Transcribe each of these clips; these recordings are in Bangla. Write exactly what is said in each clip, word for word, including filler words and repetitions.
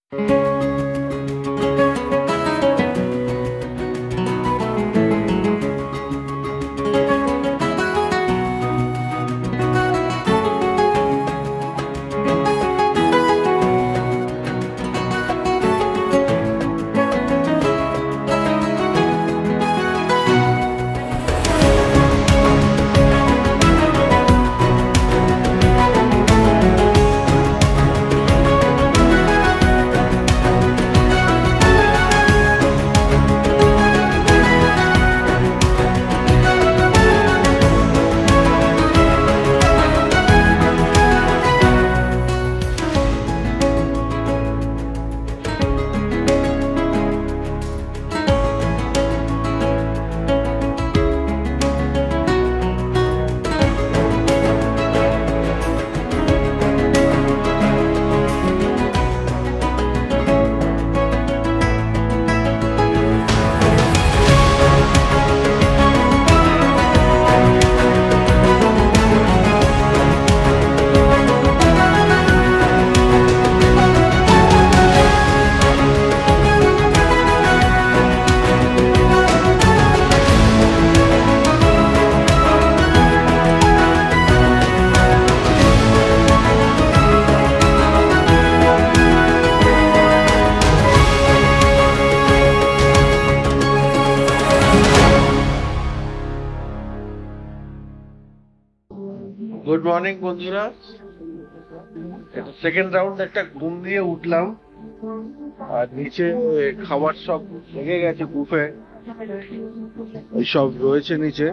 গুড মর্নিং বন্ধুরা, এটা সেকেন্ড রাউন্ড একটা ঘুম দিয়ে উঠলাম আর নিচে খাবার সব লেগে গেছে, বুফে সব রয়েছে নিচে।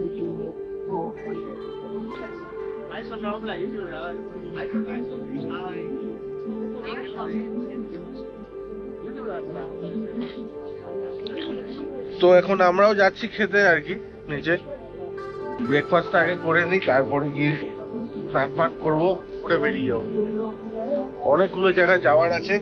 তো এখন আমরাও যাচ্ছি খেতে আর কি নিচে। ব্রেকফাস্ট আগে করে নিই, তারপরে গিয়ে স্নান পান করবো, করে বেরিয়ে যাবো। অনেকগুলো জায়গায় যাওয়ার আছে।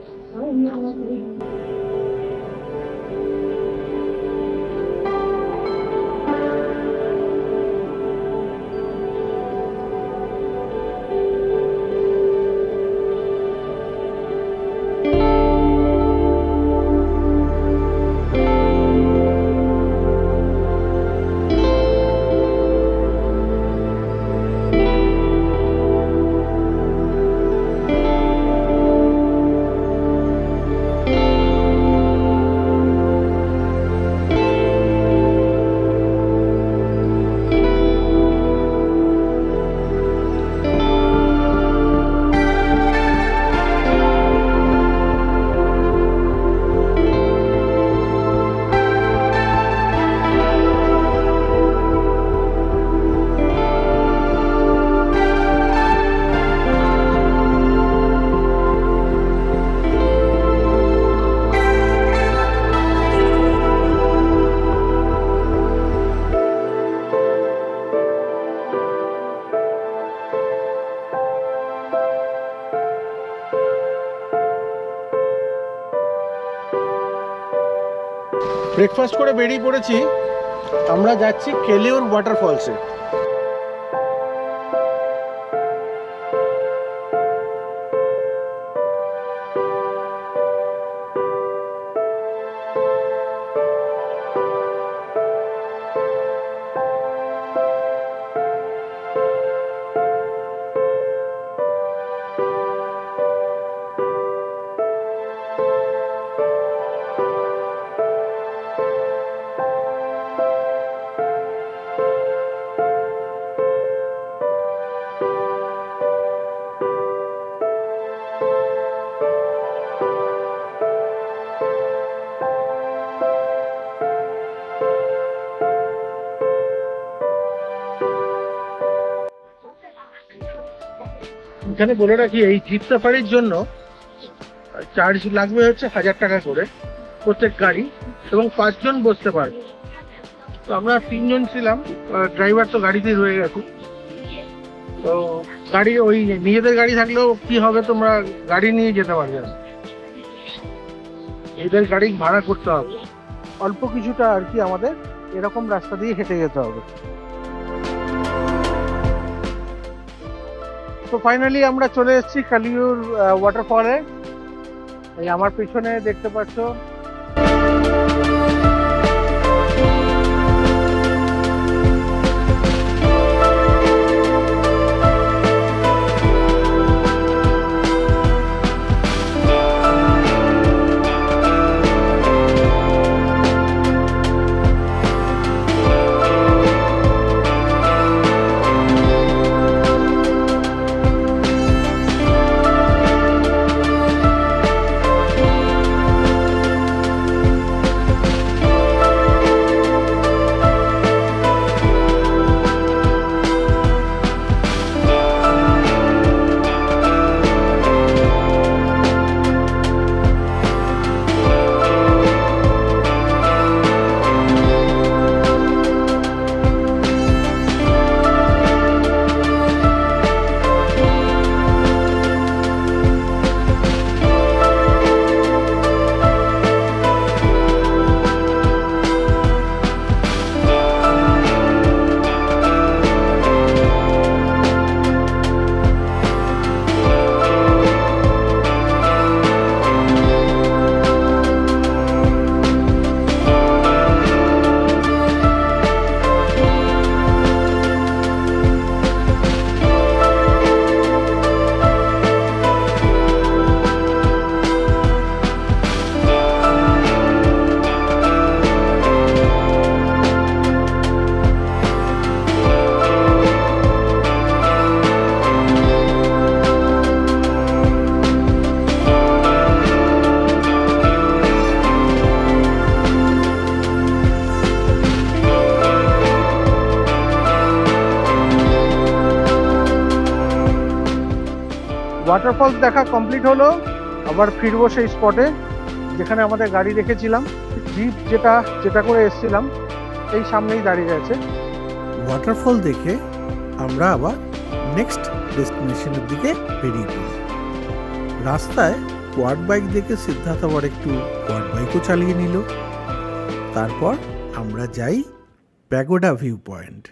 ব্রেকফাস্ট করে বেরিয়ে পড়েছি, আমরা যাচ্ছি কেলিউর ওয়াটারফলসে। এখানে বলে রাখি, এই জিপ সাফারির জন্য চার্জ লাগবে হচ্ছে হাজার টাকা করে প্রত্যেক গাড়ি, এবং পাঁচজন বসতে পারবে। তো আমরা তিনজন ছিলাম, ড্রাইভার তো গাড়িতেই রয়ে গেছে। তো গাড়ি ওই নিজেদের গাড়ি থাকলেও কি হবে, তোমরা গাড়ি নিয়ে যেতে পারবে না, এদের গাড়ি ভাড়া করতে হবে। অল্প কিছুটা আর কি আমাদের এরকম রাস্তা দিয়ে হেঁটে যেতে হবে। তো ফাইনালি আমরা চলে এসেছি কালিউর ওয়াটারফলে। এই আমার পিছনে দেখতে পাচ্ছ ওয়াটারফলস দেখা কমপ্লিট হলো। আবার ফিরবো সেই স্পটে যেখানে আমাদের গাড়ি রেখেছিলাম। জিপ যেটা যেটা করে এসেছিলাম এই সামনেই দাঁড়িয়ে আছে। ওয়াটারফল দেখে আমরা আবার নেক্সট ডেস্টিনেশনের দিকে বেরিয়ে পড়ি। রাস্তায় কোয়াড বাইক দেখে সিদ্ধার্থ আবার একটু কোয়াড বাইকও চালিয়ে নিল। তারপর আমরা যাই pagoda view point.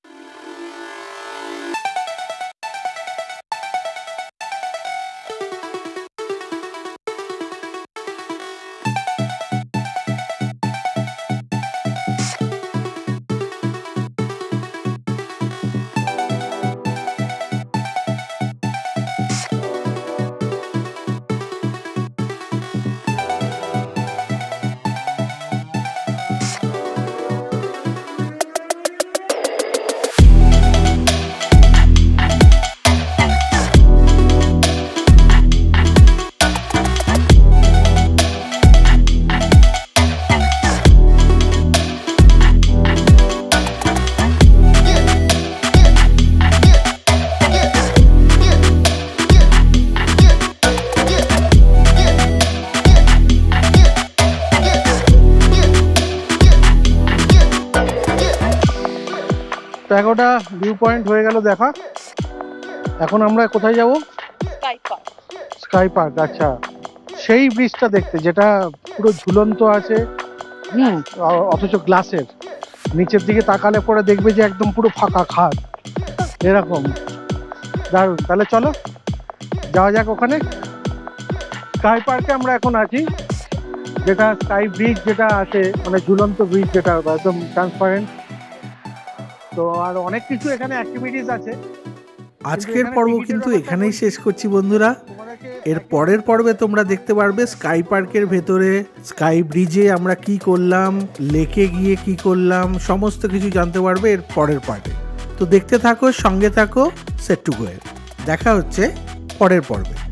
Pagoda view point হয়ে গেল দেখা। এখন আমরা কোথায় যাব? Sky park. স্কাই পার্ক, আচ্ছা সেই ব্রিজটা দেখতে যেটা পুরো ঝুলন্ত আছে, হুম, অথচ গ্লাসের। নিচের দিকে তাকালে পরে দেখবে যে একদম পুরো ফাঁকা খাদ, এরকম দারুণ। তাহলে চলো যাওয়া যাক ওখানে। স্কাই পার্কে আমরা এখন আছি, যেটা স্কাই ব্রিজ যেটা আছে, মানে ঝুলন্ত ব্রিজ যেটা একদম ট্রান্সপারেন্ট। তো আর অনেক কিছু এখানে অ্যাক্টিভিটিস আছে। আজকের পর্ব কিন্তু এখানেই শেষ করছি বন্ধুরা। এর পরের পর্বে তোমরা দেখতে পারবে স্কাই পার্কের ভেতরে স্কাই ব্রিজে আমরা কি করলাম, লেকে গিয়ে কি করলাম, সমস্ত কিছু জানতে পারবে এর পরের পার্টে। তো দেখতে থাকো, সঙ্গে থাকো, সেট টু গো। দেখা হচ্ছে পরের পর্বে।